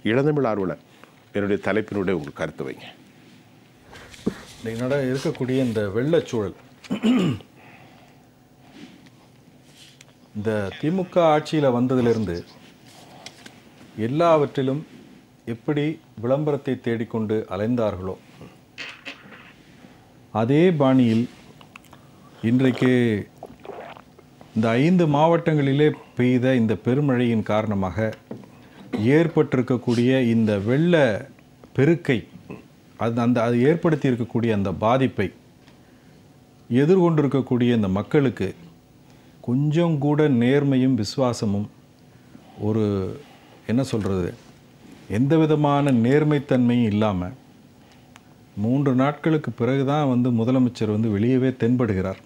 இளந்தமிழ் ஆர்வலர், என்னுடைய தலைப்பினுடைய உங்கள் கருத்து வைங்க. என்னோட இருக்கக்கூடிய இந்த வெள்ளச்சூழல், இந்த திமுக ஆட்சியில் வந்ததிலிருந்து எல்லாவற்றிலும் எப்படி விளம்பரத்தை தேடிக்கொண்டு அலைந்தார்களோ அதே பாணியில் இன்றைக்கு இந்த 5 மாவட்டங்களிலே பெய்த இந்த பெருமழையின் காரணமாக ஏற்பட்டிருக்கக்கூடிய இந்த வெள்ள பெருக்கை, அது ஏற்படுத்தி இருக்கக்கூடிய அந்த பாதிப்பை எதிர்கொண்டிருக்கக்கூடிய இந்த மக்களுக்கு கொஞ்சம் கூட நேர்மையும் விசுவாசமும், ஒரு என்ன சொல்கிறது, எந்த விதமான நேர்மைத்தன்மையும் இல்லாமல் 3 நாட்களுக்கு பிறகு தான் முதலமைச்சர் வெளியவே தென்படுகிறார்.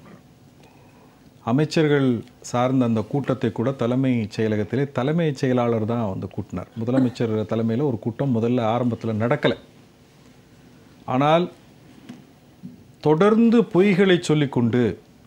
அமைச்சர்கள் சார்ந்த அந்த கூட்டத்தை கூட தலைமைச் செயலகத்திலே தலைமைச் செயலாளர் தான் கூட்டினார். முதலமைச்சர் தலைமையில் ஒரு கூட்டம் முதல்ல ஆரம்பத்தில் நடக்கலை. ஆனால் தொடர்ந்து பொய்களை சொல்லிக்கொண்டு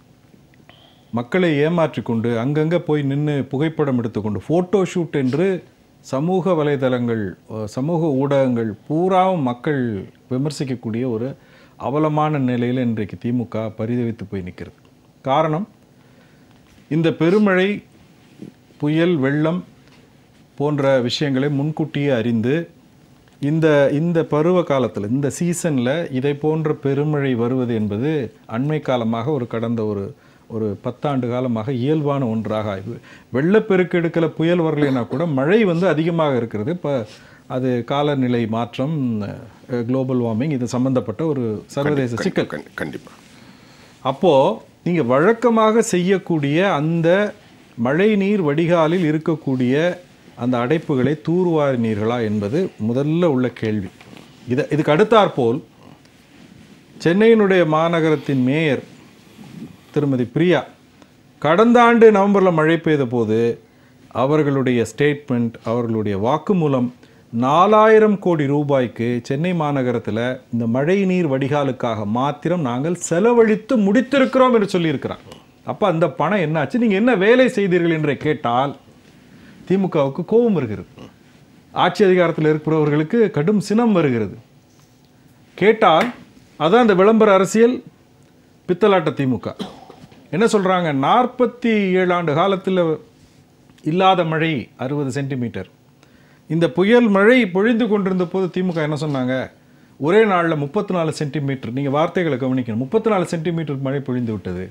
மக்களை ஏமாற்றிக்கொண்டு அங்கங்கே போய் நின்று புகைப்படம் எடுத்துக்கொண்டு ஃபோட்டோ ஷூட் என்று சமூக வலைதளங்கள், சமூக ஊடகங்கள் பூராவும் மக்கள் விமர்சிக்கக்கூடிய ஒரு அவலமான நிலையில் இன்றைக்கு திமுக பரிதவித்து போய் நிற்கிறது. காரணம், இந்த பெருமழை, புயல், வெள்ளம் போன்ற விஷயங்களை முன்கூட்டியே அறிந்து இந்த பருவ காலத்தில், இந்த சீசனில் இதை போன்ற பெருமழை வருவது என்பது அண்மை காலமாக கடந்த ஒரு 10 ஆண்டு காலமாக இயல்பான ஒன்றாக ஆய்வு. வெள்ளப்பெருக்கெடுக்கல புயல் வரலைன்னா கூட மழை அதிகமாக இருக்கிறது. இப்போ அது காலநிலை மாற்றம், குளோபல் வார்மிங், இது சம்பந்தப்பட்ட ஒரு சர்வதேச சிக்கல். கண்டிப்பாக. அப்போது நீங்கள் வழக்கமாக செய்யக்கூடிய அந்த மழை நீர் வடிகாலில் இருக்கக்கூடிய அந்த அடைப்புகளை தூர்வாரினீர்களா என்பது முதல்ல உள்ள கேள்வி. இதுக்கு அடுத்தாற்போல் சென்னையினுடைய மாநகரத்தின் மேயர் திருமதி பிரியா கடந்த ஆண்டு நவம்பரில் மழை பெய்த போது அவர்களுடைய ஸ்டேட்மெண்ட், அவர்களுடைய வாக்குமூலம் 4000 கோடி ரூபாய்க்கு சென்னை மாநகரத்தில் இந்த மழை நீர் வடிகாலுக்காக மாத்திரம் நாங்கள் செலவழித்து முடித்திருக்கிறோம் என்று சொல்லியிருக்கிறாங்க. அப்போ அந்த பணம் என்னாச்சு, நீங்கள் என்ன வேலை செய்தீர்கள் என்று கேட்டால் திமுகவுக்கு கோபம் வருகிறது, ஆட்சி அதிகாரத்தில் இருக்கிறவர்களுக்கு கடும் சினம் வருகிறது. கேட்டால் அதான் இந்த விளம்பர அரசியல், பித்தலாட்ட திமுக. என்ன சொல்கிறாங்க, 47 ஆண்டு காலத்தில் இல்லாத மழை 60 சென்டிமீட்டர். இந்த புயல் மழை பொழிந்து கொண்டிருந்த போது திமுக என்ன சொன்னாங்க, ஒரே நாளில் 34 சென்டிமீட்டர், நீங்கள் வார்த்தைகளை கவனிக்கணும், 34 சென்டிமீட்டர் மழை பொழிந்து விட்டது.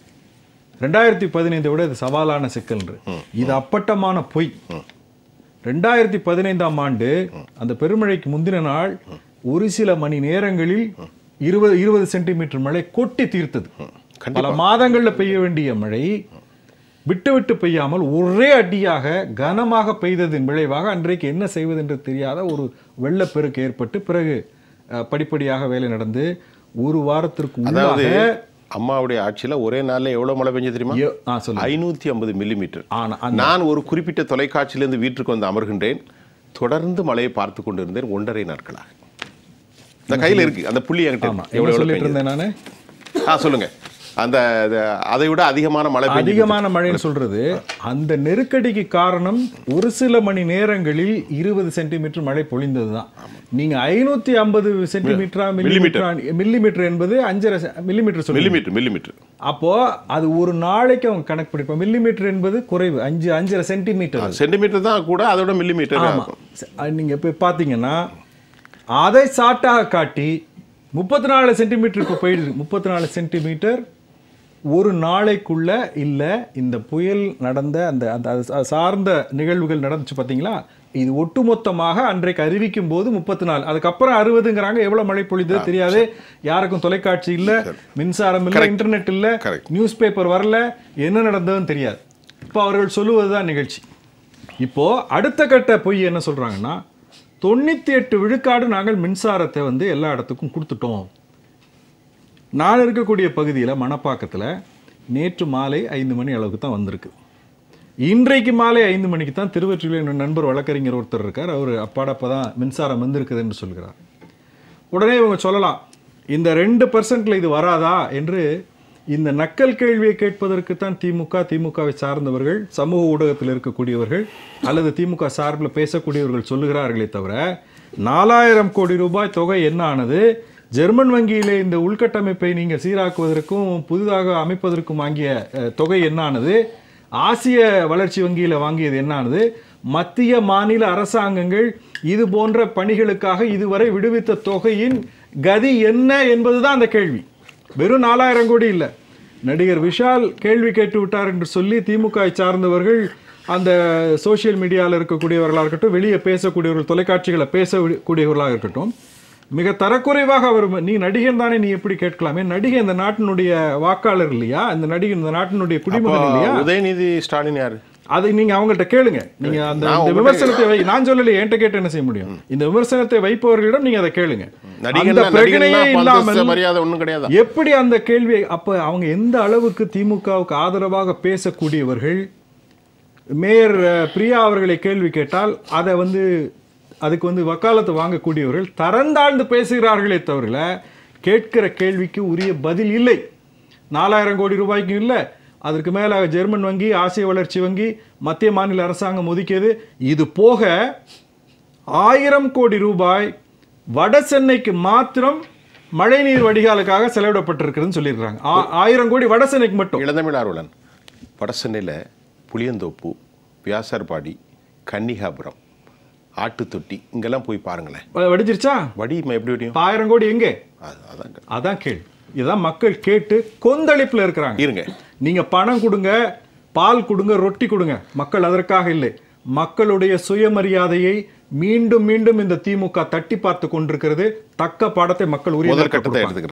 2015 விட இது சவாலான சிக்கல். இது அப்பட்டமான பொய். 2015ஆம் ஆண்டு அந்த பெருமழைக்கு முந்தின நாள் ஒரு சில மணி நேரங்களில் 20 சென்டிமீட்டர் மழை கொட்டி தீர்த்தது. பல மாதங்களில் பெய்ய வேண்டிய மழை விட்டு விட்டு பெய்யாமல் ஒரே அடியாக கனமாக பெய்ததின் விளைவாக அன்றைக்கு என்ன செய்வது என்று தெரியாத ஒரு வெள்ளப்பெருக்கு ஏற்பட்டு பிறகு படிப்படியாக வேலை நடந்து ஒரு வாரத்திற்கு உள்ளாக அம்மாவுடைய ஆட்சியில் ஒரே நாளில் எவ்வளோ மழை பெஞ்சது தெரியுமா? 550 மில்லிமீட்டர். நான் ஒரு குறிப்பிட்ட தொலைக்காட்சியிலிருந்து வீட்டுக்கு வந்து அமர்கின்றேன். தொடர்ந்து மழையை பார்த்து கொண்டு இருந்தேன் 1.5 நாட்களாக. இந்த கையில் இருக்கு அந்த புள்ளி என்கிட்ட. எவ்வளோ சொல்லிட்டு இருந்தேன் நான்? சொல்லுங்க. அந்த அதை விட அதிகமான மழைன்னு சொல்றது அந்த நெருக்கடிக்கு காரணம் ஒரு சில மணி நேரங்களில் 20 சென்டிமீட்டர் மழை பொழிந்ததுதான். நீங்க 550 சென்டிமீட்டரா மில்லிமீட்டர் என்பது 5.5 மில்லிமீட்டர். அப்போ அது ஒரு நாளைக்கு அவங்க கணக்கு பிடிப்போம். மில்லிமீட்டர் என்பது குறைவு, 5.5 சென்டிமீட்டர் தான் கூட, அதோட மில்லிமீட்டர். நீங்க போய் பாத்தீங்கன்னா அதை சாட்டாக காட்டி 34 சென்டிமீட்டர் இப்போ போயிடுது. 34 சென்டிமீட்டர் ஒரு நாளைக்குள்ள இல்லை. இந்த புயல் நடந்த அந்த சார்ந்த நிகழ்வுகள் நடந்துச்சு பார்த்தீங்களா, இது ஒட்டுமொத்தமாக அன்றைக்கு அறிவிக்கும் போது 34, அதுக்கப்புறம் 60ங்கிறாங்க. எவ்வளோ மழை பொழிந்தது தெரியாது, யாருக்கும் தொலைக்காட்சி இல்லை, மின்சாரம் இல்லை, இன்டர்நெட் இல்லை, நியூஸ் பேப்பர் வரல, என்ன நடந்ததுன்னு தெரியாது. இப்போ அவர்கள் சொல்லுவது தான் நிகழ்ச்சி. இப்போது அடுத்த கட்ட பொய் என்ன சொல்கிறாங்கன்னா, 98 விழுக்காடு நாங்கள் மின்சாரத்தை எல்லா இடத்துக்கும் கொடுத்துட்டோம். நான் இருக்கக்கூடிய பகுதியில் மணப்பாக்கத்தில் நேற்று மாலை 5 மணி அளவுக்கு தான் வந்திருக்கு. இன்றைக்கு மாலை 5 மணிக்கு தான் திருவொற்றியூரில் நண்பர் வழக்கறிஞர் ஒருத்தர் இருக்கார், அவர் அப்பாடப்போ தான் மின்சாரம் வந்திருக்குது என்று சொல்கிறார். உடனே இவங்க சொல்லலாம், இந்த 2% இது வராதா என்று இந்த நக்கல் கேள்வியை கேட்பதற்கு தான் திமுகவை சார்ந்தவர்கள், சமூக ஊடகத்தில் இருக்கக்கூடியவர்கள் அல்லது திமுக சார்பில் பேசக்கூடியவர்கள் சொல்லுகிறார்களே தவிர 4000 கோடி ரூபாய் தொகை என்ன ஆனது, ஜெர்மன் வங்கியிலே இந்த உள்கட்டமைப்பை நீங்கள் சீராக்குவதற்கும் புதிதாக அமைப்பதற்கும் வாங்கிய தொகை என்னானது, ஆசிய வளர்ச்சி வங்கியில் வாங்கியது என்னானது, மத்திய மாநில அரசாங்கங்கள் இது போன்ற பணிகளுக்காக இதுவரை விடுவித்த தொகையின் கதி என்ன என்பதுதான் அந்த கேள்வி. வெறும் 4000 கோடி இல்லை. நடிகர் விஷால் கேள்வி கேட்டு விட்டார் என்று சொல்லி திமுக சார்ந்தவர்கள் அந்த சோசியல் மீடியாவில் இருக்கக்கூடியவர்களாக இருக்கட்டும், வெளியே பேசக்கூடியவர்கள், தொலைக்காட்சிகளை பேசக்கூடியவர்களாக இருக்கட்டும், மிக தரக்குறைவாக அவர், நீ நடிகன் தானே, நீ எப்படி கேட்கலாமே, நடிகை இந்த நாட்டினுடைய வாக்காளர் இல்லையா, இந்த நடிகை இந்த நாட்டினுடைய குடிமகன் இல்லையா? உதயநிதி ஸ்டாலின் யாரு? அதை நீங்க அவங்கள்ட்ட கேளுங்க. நீங்க அந்த விமர்சனத்தை நான் சொல்லல, என்கிட்ட கேட்டு என்ன செய்ய முடியும்? இந்த விமர்சனத்தை வைப்பவர்களிடம் நீங்க அதை கேளுங்க. அந்த பிரச்சனையே இல்லாமல் எப்படி அந்த கேள்வி, அப்ப அவங்க எந்த அளவுக்கு திமுகவுக்கு ஆதரவாக பேசக்கூடியவர்கள் மேயர் பிரியா அவர்களை கேள்வி கேட்டால் அதை அதுக்கு வக்காலத்து வாங்கக்கூடியவர்கள் தரந்தாழ்ந்து பேசுகிறார்களே தவிர கேட்கிற கேள்விக்கு உரிய பதில் இல்லை. 4000 கோடி ரூபாய்க்கும் இல்லை, அதற்கு மேலாக ஜெர்மன் வங்கி, ஆசிய வளர்ச்சி வங்கி, மத்திய மாநில அரசாங்கம் ஒதுக்கியது. இது போக 1000 கோடி ரூபாய் வட சென்னைக்கு மாத்திரம் மழைநீர் வடிகாலுக்காக செலவிடப்பட்டிருக்குன்னு சொல்லியிருக்காங்க. 1000 கோடி வட சென்னைக்கு மட்டும். இளந்தமிழ் ஆர்வலன், வட சென்னையில் புளியந்தோப்பு, வியாசார்பாடி, கன்னிகாபுரம், ஆட்டுத்தொட்டி இங்கெல்லாம் போய் பாருங்களேன். வடிஞ்சிருச்சா? வடியுமா? எப்படி வடியும்? 1000 கோடி எங்கே? அதான் கேள்வி. இதான் மக்கள் கேட்டு கொந்தளிப்புல இருக்கிறாங்க. இருங்க, நீங்க பணம் கொடுங்க, பால் கொடுங்க, ரொட்டி கொடுங்க, மக்கள் அதற்காக இல்லை. மக்களுடைய சுயமரியாதையை மீண்டும் மீண்டும் இந்த திமுக தட்டி பார்த்து கொண்டிருக்கிறது. தக்க பாடத்தை மக்கள் உரிய கட்டத்தை எடுத்துக்கிறாங்க.